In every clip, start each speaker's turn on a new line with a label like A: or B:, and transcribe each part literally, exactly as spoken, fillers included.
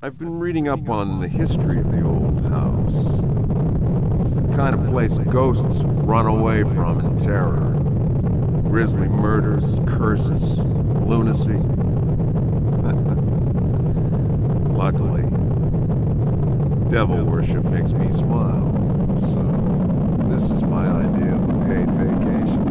A: I've been reading up on the history of the old house. It's the kind of place ghosts run away from in terror. Grisly murders, curses, lunacy. Luckily, devil worship makes me smile. So, this is my idea of a paid vacation.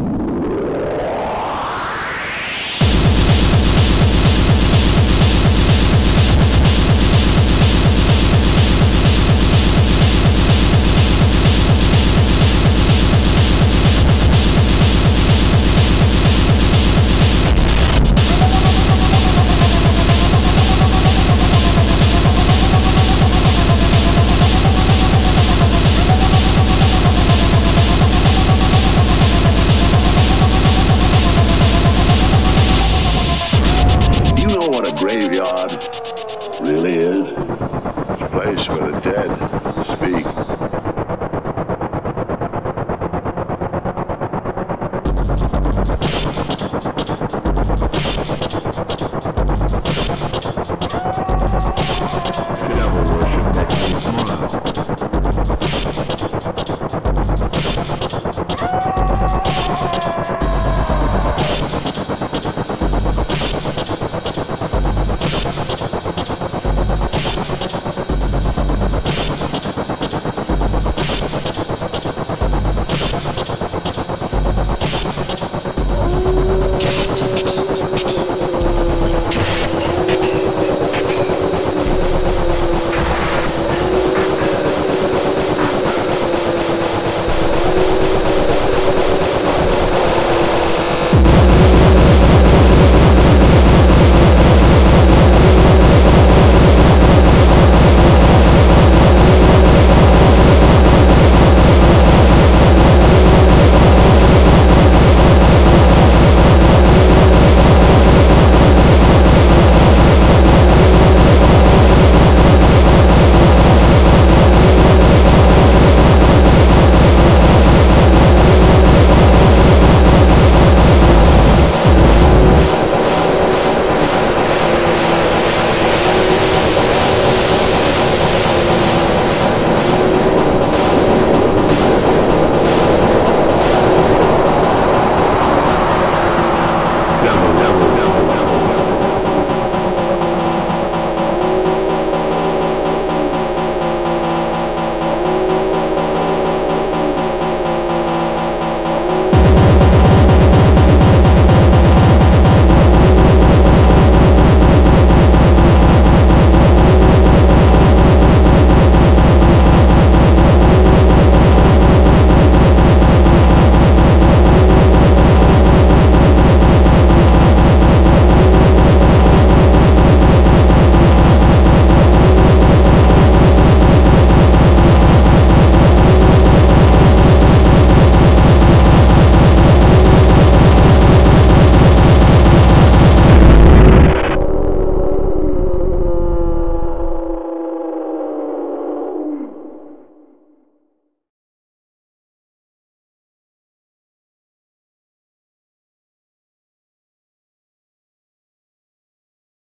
B: Graveyard really is. It's a place where the dead